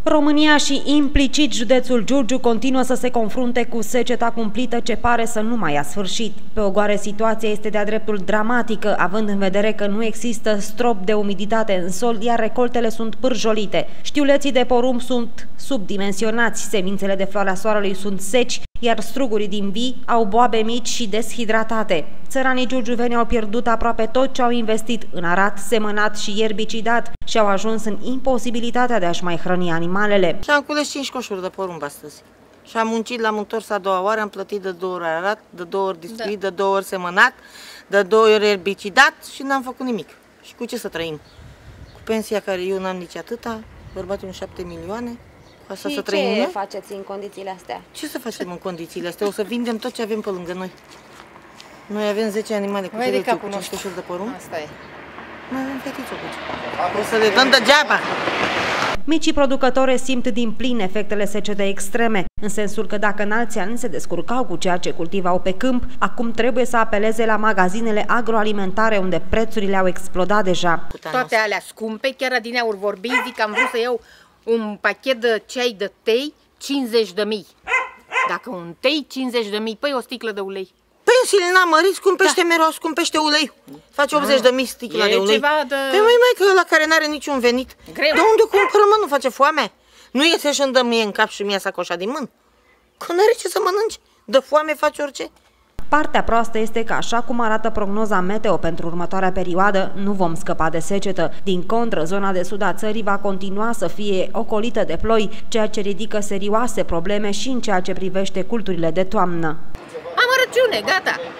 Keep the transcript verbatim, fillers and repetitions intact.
România și implicit județul Giurgiu continuă să se confrunte cu seceta cumplită ce pare să nu mai ia sfârșit. Pe Ogoare situația este de-a dreptul dramatică, având în vedere că nu există strop de umiditate în sol, iar recoltele sunt pârjolite. Știuleții de porumb sunt subdimensionați, semințele de floarea soarelui sunt seci, iar strugurii din vii au boabe mici și deshidratate. Țăranii giurgiuveni au pierdut aproape tot ce au investit în arat, semănat și erbicidat și au ajuns în imposibilitatea de a-și mai hrăni animalele. Și am cules cinci coșuri de porumb astăzi. Și am muncit, l-am întors a doua oară, am plătit de două ori arat, de două ori distruit, da. de două ori semănat, de două ori erbicidat și n-am făcut nimic. Și cu ce să trăim? Cu pensia care eu n-am nici atâta, bărbatul un șapte milioane. Asta și să trăim, ce nu? faceți în condițiile astea? Ce să facem în condițiile astea? O să vindem tot ce avem pe lângă noi. Noi avem zece animale cu de capul cinci coșuri de porumb. Asta e. Mai avem fetiță cu ce. O să le dăm degeaba. Micii producători simt din plin efectele secetei extreme, în sensul că dacă în alți ani se descurcau cu ceea ce cultivau pe câmp, acum trebuie să apeleze la magazinele agroalimentare unde prețurile au explodat deja. Toate alea scumpe, chiar adineauri vorbi, zic că am vrut să iau un pachet de ceai de tei, cincizeci de mii. Dacă un tei, cincizeci de mii, păi o sticlă de ulei. Pensiile n-am mărit, scumpește da. mereu, scumpește ulei. Face optzeci de mii sticla de ulei. Ceva de... Păi mai mai că ăla care n-are niciun venit. Greu. De unde cumpără, mă, nu face foame? Nu iese și îmi dă mie în cap și mie sacoșa din mână. Că n-are ce să mănânci. De foame faci orice. Partea proastă este că, așa cum arată prognoza meteo pentru următoarea perioadă, nu vom scăpa de secetă. Din contră, zona de sud a țării va continua să fie ocolită de ploi, ceea ce ridică serioase probleme și în ceea ce privește culturile de toamnă. Amărăciune, gata!